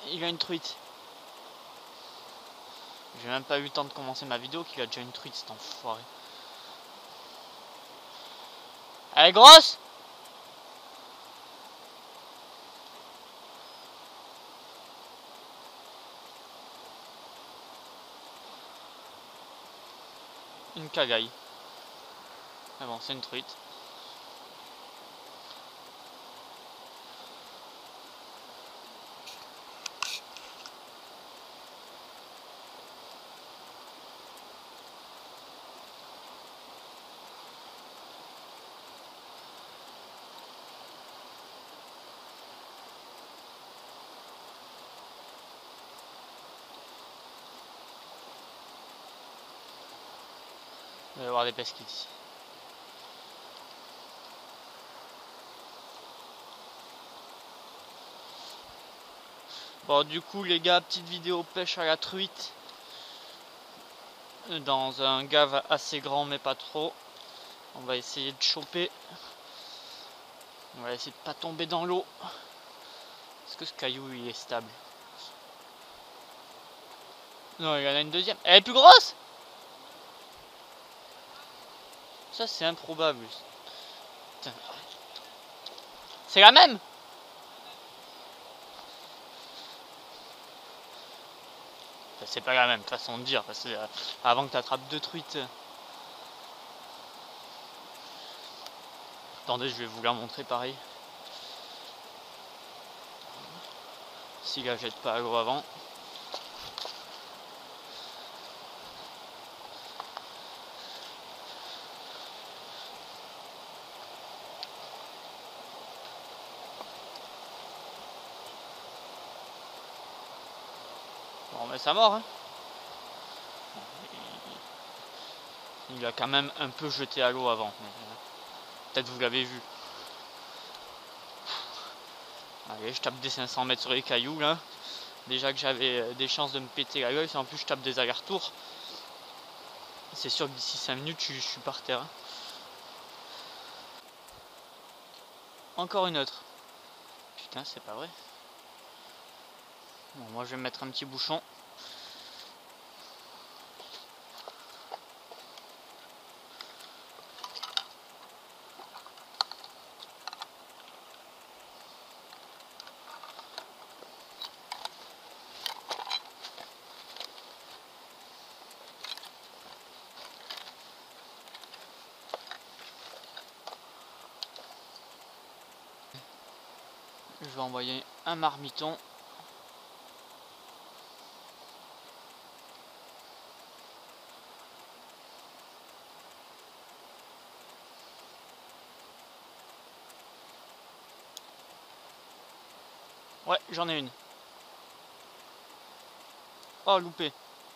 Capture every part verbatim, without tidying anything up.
il a une truite. J'ai même pas eu le temps de commencer ma vidéo qu'il a déjà une truite, cet enfoiré. Elle est grosse? Une cagaille. Ah bon, c'est une truite. Il va y avoir des pesques ici. Bon, du coup les gars, petite vidéo pêche à la truite dans un gave assez grand mais pas trop. On va essayer de choper. On va essayer de pas tomber dans l'eau. Est-ce que ce caillou il est stable? Non, il y en a une deuxième. Elle est plus grosse? Ça c'est improbable. C'est la même? C'est pas la même façon de dire, parce que euh, avant que tu attrapes deux truites. Attendez, je vais vous la montrer pareil. Si la jette pas agro avant. Bon, mais ça mort, hein. Il a quand même un peu jeté à l'eau avant. Peut-être vous l'avez vu. Allez, je tape des cinq cents mètres sur les cailloux là. Déjà que j'avais des chances de me péter la gueule, si en plus je tape des allers-retours, c'est sûr que d'ici cinq minutes je, je suis par terre. Encore une autre. Putain, c'est pas vrai. Bon, moi je vais me mettre un petit bouchon. Je vais envoyer un marmiton. Ouais, j'en ai une. Oh, loupé.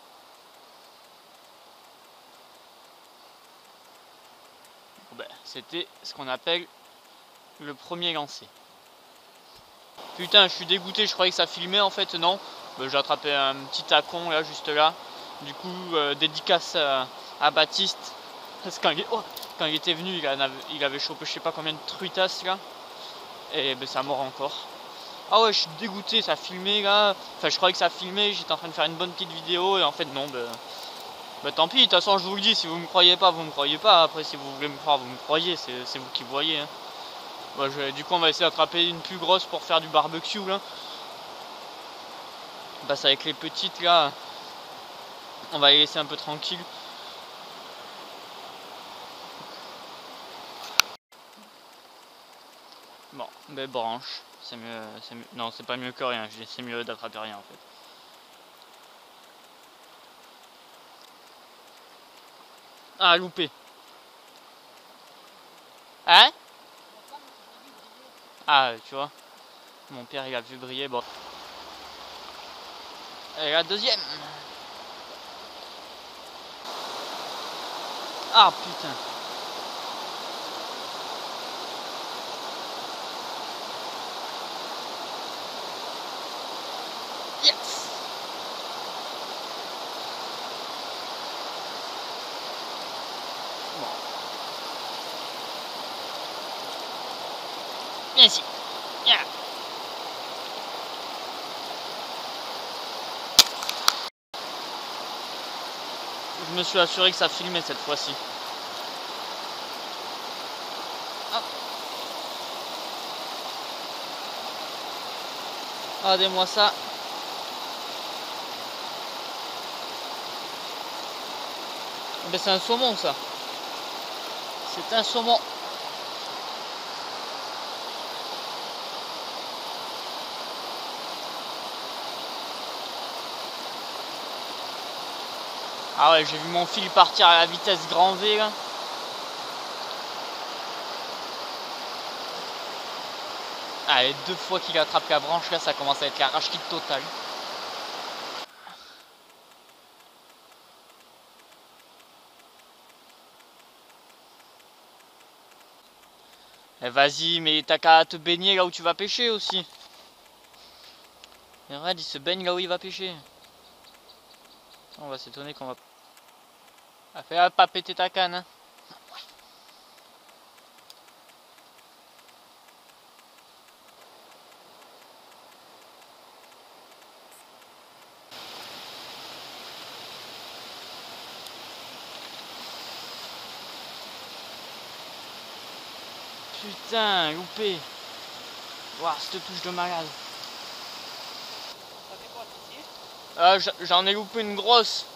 Bon, ben, c'était ce qu'on appelle le premier lancé. Putain, je suis dégoûté, je croyais que ça filmait en fait, non. Ben, j'ai attrapé un petit tacon là, juste là. Du coup, euh, dédicace à, à Baptiste. Parce que quand il, oh, quand il était venu, il avait, il avait chopé je sais pas combien de truitasses là. Et ben, ça mord encore. Ah ouais, je suis dégoûté, ça filmait là. Enfin, je croyais que ça filmait, j'étais en train de faire une bonne petite vidéo. Et en fait, non, ben, ben tant pis, de toute façon, je vous le dis. Si vous me croyez pas, vous me croyez pas. Après, si vous voulez me croire, vous me croyez. C'est vous qui voyez. Hein. Bon, je, du coup, on va essayer d'attraper une plus grosse pour faire du barbecue là. Parce qu'avec les petites là, on va les laisser un peu tranquilles. Bon, ben branche, c'est mieux, c'est mieux. Non, c'est pas mieux que rien, c'est mieux d'attraper rien en fait. Ah, loupé. Hein? Ah, tu vois, mon père il a vu briller, bon. Et la deuxième. Ah, putain. Yes. Bon. Viens ici. Viens. Je me suis assuré que ça filmait cette fois-ci. Regardez-moi ça. Ben, c'est un saumon ça. C'est un saumon. Ah ouais, j'ai vu mon fil partir à la vitesse grand V là. Ah, les deux fois qu'il attrape la branche là, ça commence à être la rage quitte totale. Eh vas-y, mais t'as qu'à te baigner là où tu vas pêcher aussi. Et regarde, il se baigne là où il va pêcher. On va s'étonner qu'on va... Ah, fais pas péter ta canne, hein. Putain, loupé. Waouh, cette touche de malade. Ah, j'en ai loupé une grosse.